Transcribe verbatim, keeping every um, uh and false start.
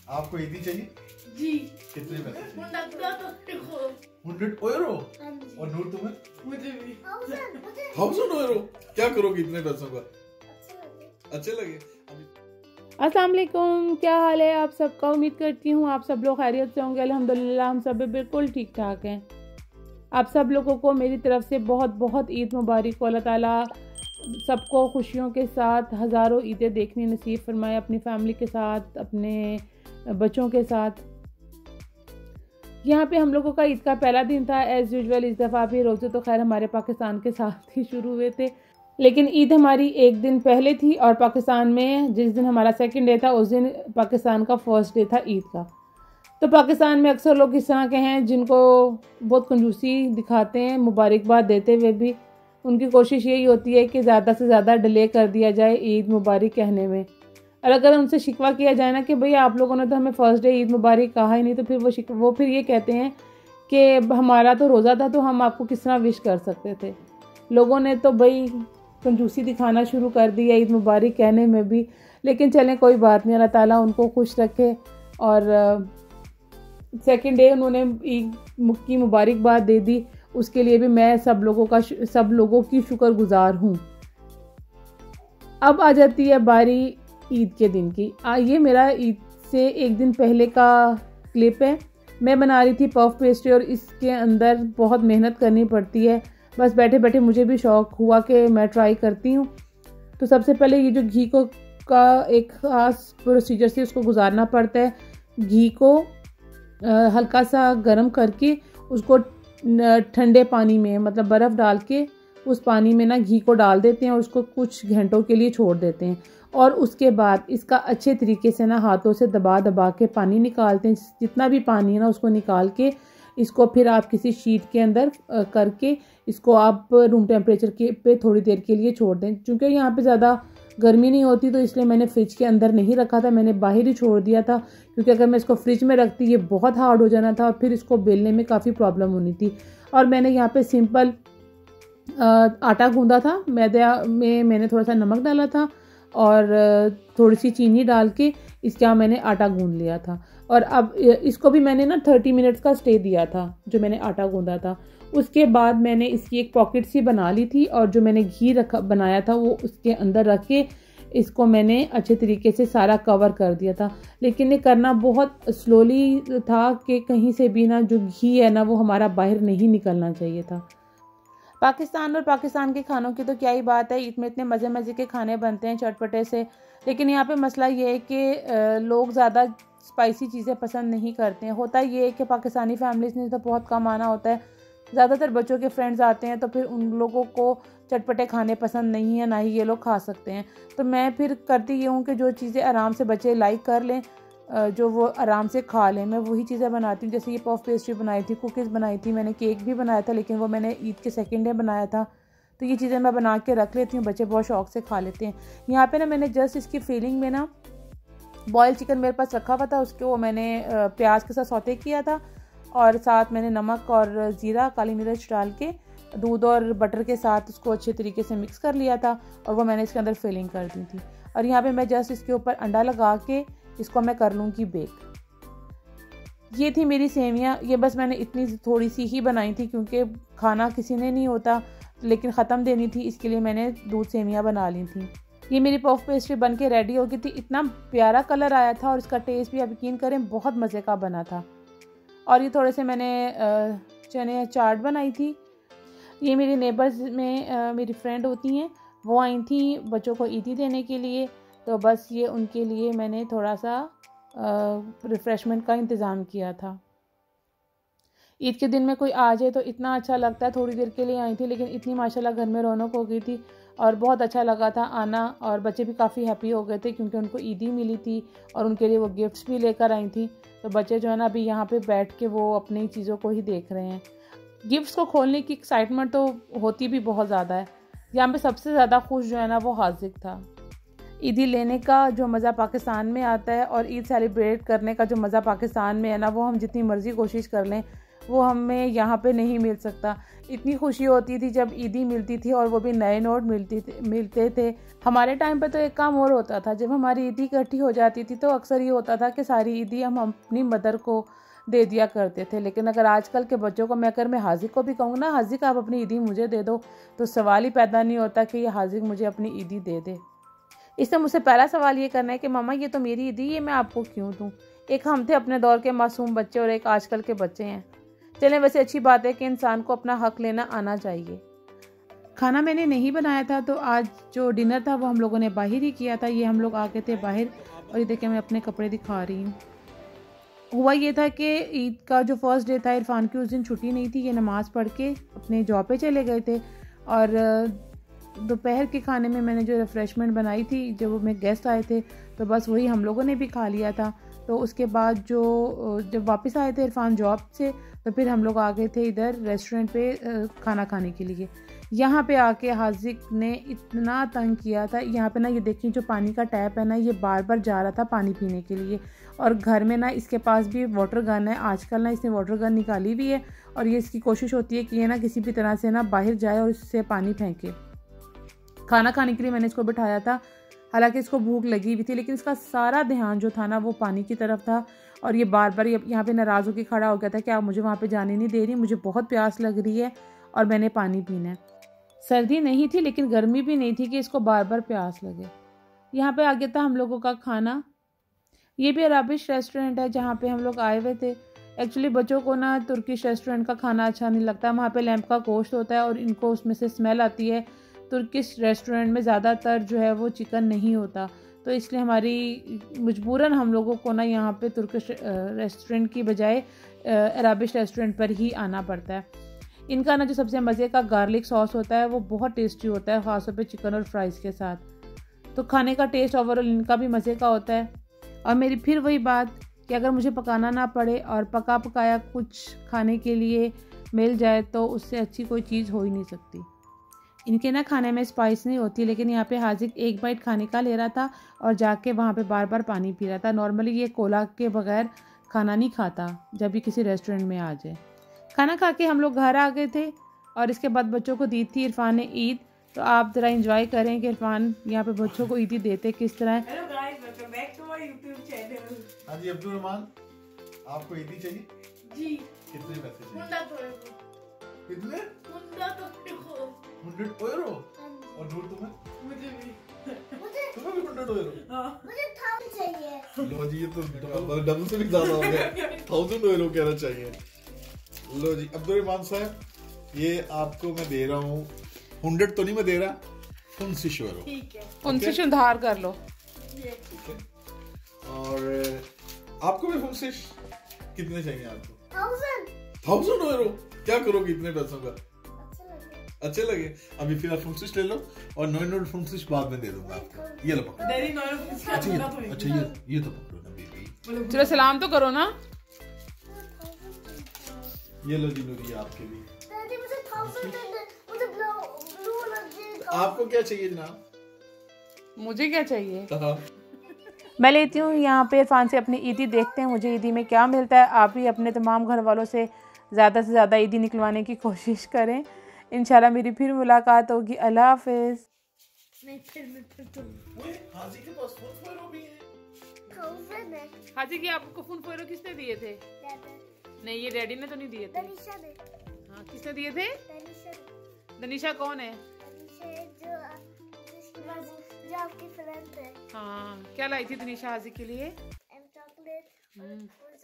आपको ईदी चाहिए जी। कितने पैसे चाहिए? Hundred euro. और नूर तुम्हें? मुझे भी थाउजेंड यूरो। क्या करोगे इतने पैसों का? अच्छे लगे। अस्सलाम वालेकुम, क्या हाल है आप सबका। उम्मीद करती हूँ आप सब लोग खैरियत से होंगे। अल्हम्दुलिल्लाह हम सब बिल्कुल ठीक ठाक हैं। आप सब लोगों को मेरी तरफ से बहुत बहुत ईद मुबारक। अल्लाह ताला सबको खुशियों के साथ हज़ारों ईदें देखनी नसीब फरमाए, अपनी फैमिली के साथ, अपने बच्चों के साथ। यहाँ पे हम लोगों का ईद का पहला दिन था। एज़ यूजुअल इस दफ़ा भी रोज़े तो खैर हमारे पाकिस्तान के साथ ही शुरू हुए थे, लेकिन ईद हमारी एक दिन पहले थी और पाकिस्तान में जिस दिन हमारा सेकंड डे था उस दिन पाकिस्तान का फर्स्ट डे था ईद का। तो पाकिस्तान में अक्सर लोग इस तरह के हैं जिनको बहुत कंजूसी दिखाते हैं, मुबारकबाद देते हुए भी उनकी कोशिश यही होती है कि ज़्यादा से ज़्यादा डिले कर दिया जाए ईद मुबारक कहने में। और अगर उनसे शिकवा किया जाए ना कि भाई आप लोगों ने तो हमें फ़र्स्ट डे ईद मुबारक कहा ही नहीं, तो फिर वो शिक वो फिर ये कहते हैं कि हमारा तो रोज़ा था तो हम आपको किस तरह विश कर सकते थे। लोगों ने तो भाई कंजूसी दिखाना शुरू कर दी है ईद मुबारक कहने में भी, लेकिन चलें कोई बात नहीं, अल्लाह ताला उनको खुश रखे। और सेकंड डे उन्होंने ईद की मुबारकबाद दे दी, उसके लिए भी मैं सब लोगों का सब लोगों की शुक्रगुजार हूँ। अब आ जाती है बारी ईद के दिन की। आ, ये मेरा ईद से एक दिन पहले का क्लिप है। मैं बना रही थी पफ पेस्ट्री और इसके अंदर बहुत मेहनत करनी पड़ती है। बस बैठे बैठे मुझे भी शौक़ हुआ कि मैं ट्राई करती हूँ। तो सबसे पहले ये जो घी को का एक ख़ास प्रोसीजर से उसको गुजारना पड़ता है। घी को आ, हल्का सा गर्म करके उसको ठंडे पानी में मतलब बर्फ़ डाल के उस पानी में ना घी को डाल देते हैं और उसको कुछ घंटों के लिए छोड़ देते हैं। और उसके बाद इसका अच्छे तरीके से ना हाथों से दबा दबा के पानी निकालते हैं। जितना भी पानी है ना उसको निकाल के इसको फिर आप किसी शीट के अंदर करके इसको आप रूम टेम्परेचर के पे थोड़ी देर के लिए छोड़ दें। क्योंकि यहाँ पे ज़्यादा गर्मी नहीं होती तो इसलिए मैंने फ्रिज के अंदर नहीं रखा था, मैंने बाहर ही छोड़ दिया था। क्योंकि अगर मैं इसको फ्रिज में रखती ये बहुत हार्ड हो जाना था और फिर इसको बेलने में काफ़ी प्रॉब्लम होनी थी। और मैंने यहाँ पे सिंपल आटा गूंदा था। मैदा में मैंने थोड़ा सा नमक डाला था और थोड़ी सी चीनी डाल के इसके यहाँ मैंने आटा गूंद लिया था। और अब इसको भी मैंने ना थर्टी मिनट्स का स्टे दिया था जो मैंने आटा गूंदा था। उसके बाद मैंने इसकी एक पॉकेट सी बना ली थी और जो मैंने घी रखा बनाया था वो उसके अंदर रख के इसको मैंने अच्छे तरीके से सारा कवर कर दिया था। लेकिन ये करना बहुत स्लोली था कि कहीं से भी ना जो घी है ना वो हमारा बाहर नहीं निकलना चाहिए था। पाकिस्तान और पाकिस्तान के खानों की तो क्या ही बात है, ईद में इतने मज़े मज़े के खाने बनते हैं चटपटे से। लेकिन यहाँ पे मसला ये है कि लोग ज़्यादा स्पाइसी चीज़ें पसंद नहीं करते हैं। होता ये है कि पाकिस्तानी फैमिलीज में तो बहुत कम आना होता है, ज़्यादातर बच्चों के फ्रेंड्स आते हैं तो फिर उन लोगों को चटपटे खाने पसंद नहीं है, ना ही ये लोग खा सकते हैं। तो मैं फिर करती ये हूँ कि जो चीज़ें आराम से बच्चे लाइक कर लें, जो वो आराम से खा लें, मैं वही चीज़ें बनाती हूँ। जैसे ये पफ पेस्ट्री बनाई थी, कुकीज़ बनाई थी, मैंने केक भी बनाया था लेकिन वो मैंने ईद के सेकंड डे बनाया था। तो ये चीज़ें मैं बना के रख लेती हूँ, बच्चे बहुत शौक़ से खा लेते हैं। यहाँ पे ना मैंने जस्ट इसकी फीलिंग में ना बॉयल चिकन मेरे पास रखा हुआ था, उसको मैंने प्याज के साथ सौते किया था और साथ मैंने नमक और ज़ीरा काली मिर्च डाल के दूध और बटर के साथ उसको अच्छे तरीके से मिक्स कर लिया था और वो मैंने इसके अंदर फिलिंग कर दी थी। और यहाँ पे मैं जस्ट इसके ऊपर अंडा लगा के इसको मैं कर लूँगी बेक। ये थी मेरी सेवियाँ। ये बस मैंने इतनी थोड़ी सी ही बनाई थी क्योंकि खाना किसी ने नहीं होता लेकिन ख़त्म देनी थी, इसके लिए मैंने दूध सेवियाँ बना ली थी। ये मेरी पफ पेस्ट्री बन के रेडी हो गई थी। इतना प्यारा कलर आया था और इसका टेस्ट भी आप यकीन करें बहुत मज़े का बना था। और ये थोड़े से मैंने चने चाट बनाई थी। ये मेरी नेबर्स में मेरी फ्रेंड होती हैं, वो आई थी बच्चों को ईदी देने के लिए, तो बस ये उनके लिए मैंने थोड़ा सा रिफ़्रेशमेंट का इंतज़ाम किया था। ईद के दिन में कोई आ जाए तो इतना अच्छा लगता है। थोड़ी देर के लिए आई थी लेकिन इतनी माशाल्लाह घर में रौनक हो गई थी और बहुत अच्छा लगा था आना। और बच्चे भी काफ़ी हैप्पी हो गए थे क्योंकि उनको ईदी मिली थी और उनके लिए वो गिफ्ट्स भी लेकर आई थी। तो बच्चे जो है ना अभी यहाँ पे बैठ के वो अपनी चीज़ों को ही देख रहे हैं। गिफ्ट्स को खोलने की एक्साइटमेंट तो होती भी बहुत ज़्यादा है। यहाँ पे सबसे ज़्यादा खुश जो है ना वो हाजिक था। ईदी लेने का जो मज़ा पाकिस्तान में आता है और ईद सेलिब्रेट करने का जो मज़ा पाकिस्तान में है ना, वो हम जितनी मर्ज़ी कोशिश कर लें वो हमें यहाँ पे नहीं मिल सकता। इतनी खुशी होती थी जब ईदी मिलती थी और वो भी नए नोट मिलती थे मिलते थे। हमारे टाइम पे तो एक काम और होता था, जब हमारी ईदी इकट्ठी हो जाती थी तो अक्सर ये होता था कि सारी ईदी हम अपनी मदर को दे दिया करते थे। लेकिन अगर आजकल के बच्चों को मैं अगर मैं हाजिक को भी कहूँ ना, हाजिक आप अपनी ईदी मुझे दे दो, तो सवाल ही पैदा नहीं होता कि ये हाजिक मुझे अपनी ईदी दे दे। इससे मुझसे पहला सवाल ये करना है कि मामा ये तो मेरी ईदी, ये मैं आपको क्यों दूँ। एक हम थे अपने दौर के मासूम बच्चे और एक आजकल के बच्चे हैं। चलें, वैसे अच्छी बात है कि इंसान को अपना हक लेना आना चाहिए। खाना मैंने नहीं बनाया था, तो आज जो डिनर था वो हम लोगों ने बाहर ही किया था। ये हम लोग आ गए थे बाहर और ये देखिए मैं अपने कपड़े दिखा रही हूँ। हुआ ये था कि ईद का जो फर्स्ट डे था, इरफान की उस दिन छुट्टी नहीं थी। ये नमाज़ पढ़ के अपने जॉब पे चले गए थे और दोपहर के खाने में मैंने जो रिफ़्रेशमेंट बनाई थी, जब मैं गेस्ट आए थे तो बस वही हम लोगों ने भी खा लिया था। तो उसके बाद जो जब वापस आए थे इरफान जॉब से, तो फिर हम लोग आ गए थे इधर रेस्टोरेंट पे खाना खाने के लिए। यहाँ पे आके हाजिक ने इतना तंग किया था। यहाँ पे ना ये देखिए जो पानी का टैप है ना, ये बार बार जा रहा था पानी पीने के लिए। और घर में ना इसके पास भी वाटर गन है। आजकल ना इसने वाटर गन निकाली हुई है और ये इसकी कोशिश होती है कि ये ना किसी भी तरह से ना बाहर जाए और इससे पानी फेंके। खाना खाने के लिए मैंने इसको बिठाया था, हालांकि इसको भूख लगी हुई थी, लेकिन इसका सारा ध्यान जो था ना वो पानी की तरफ था। और ये बार बार यहाँ पे नाराज़ होकर खड़ा हो गया था कि आप मुझे वहाँ पे जाने नहीं दे रही, मुझे बहुत प्यास लग रही है और मैंने पानी पीना है। सर्दी नहीं थी लेकिन गर्मी भी नहीं थी कि इसको बार बार प्यास लगे। यहाँ पे आ गया था हम लोगों का खाना। ये भी अरबिश रेस्टोरेंट है जहाँ पे हम लोग आए हुए थे। एक्चुअली बच्चों को ना तुर्किश रेस्टोरेंट का खाना अच्छा नहीं लगता। वहाँ पे लैम्प का गोश्त होता है और इनको उसमें से स्मेल आती है। तुर्किश रेस्टोरेंट में ज़्यादातर जो है वो चिकन नहीं होता, तो इसलिए हमारी मजबूरन हम लोगों को ना यहाँ पे तुर्किश रेस्टोरेंट की बजाय अरबिश रेस्टोरेंट पर ही आना पड़ता है। इनका ना जो सबसे मज़े का गार्लिक सॉस होता है वो बहुत टेस्टी होता है, ख़ासतौर पे चिकन और फ्राइज़ के साथ। तो खाने का टेस्ट ओवरऑल इनका भी मज़े का होता है। और मेरी फिर वही बात कि अगर मुझे पकाना ना पड़े और पका पकाया कुछ खाने के लिए मिल जाए तो उससे अच्छी कोई चीज़ हो ही नहीं सकती। इनके ना खाने में स्पाइस नहीं होती, लेकिन यहाँ पे हाजिक एक बाइट खाने का ले रहा था और जाके वहाँ पे बार बार पानी पी रहा था। नॉर्मली ये कोला के बगैर खाना नहीं खाता जब भी किसी रेस्टोरेंट में आ जाए। खाना खा के हम लोग घर आ गए थे और इसके बाद बच्चों को दी थी इरफान ने ईद। तो आप ज़रा इंजॉय करें कि इरफान यहाँ पे बच्चों को ईदी देते किस तरह। Hello guys, welcome back to my YouTube channel. हाँ जी अब्दुल रहमान, आपको ईदी चाहिए जी। कितने पैसे चाहिए? मुंडा तोड़े को। कितने? मुंडा तोड़े को। Hundred euro. और नूर तुम्हें? मुझे भी। मुझे तुम्हें भी हंड्रेड यूरो? हाँ। मुझे थाउजेंड चाहिए। लो जी, ये तो डबल डबल से भी ज्यादा हो गया। थाउजेंड यूरो कहना चाहिए। लो जी अब्दुल रहमान साहब, ये आपको मैं दे रहा हूँ, हंड्रेड तो नहीं मैं दे रहा, उनतीस यूरो। ठीक है। उनतीस उधार कर लो। ठीक है। और आपको भी उनतीस कितने चाहिए आपको? थाउजेंड। Thousand euro? क्या करोगे इतने पैसों का? अच्छा लगे। अच्छे लगे? अभी फिर आप उनतीस ले लो और नौ नोट उनतीस बाद में दे दूंगा आपको। ये लो पकड़ो। डैडी नॉय पूछा अच्छा ये मुंडा तोड़े। अच्छा ये ये तो पकड़ो ना बेबी। चलो सलाम तो करो ना। ये लो जी नूरी आपके भी। डैडी मुझे थाउजेंड देना, मुझे ब्लू ब्लू लगे। आपको क्या चाहिए जनाब? मुझे क्या चाहिए? हाँ। मैं लेती हूँ यहाँ पे इरफान से अपनी ईदी, देखते हैं मुझे ईदी में क्या मिलता है। आप भी अपने तमाम घर वालों से ज़्यादा से ज़्यादा ईदी निकलवाने की कोशिश करें। इंशाल्लाह मेरी फिर मुलाकात होगी। अल्लाह हाफिज़। नहीं फिर मैं फिर तुम हाजी के पास फोन फोन भी है। थाउजेंड है। हाजी की आपको फोन फोरो किसने दिए थे? डैडी नहीं, ये डैडी ने तो नहीं दिए थे। दनीशा ने। हाँ, किसने दिए थे? दनीशा ने। दनीशा कौन है? दनीशा जो जिसके पास जो आपकी फ्रेंड है। हाँ, क्या लाई थी दनीशा हाजी के लिए? एम चॉकलेट।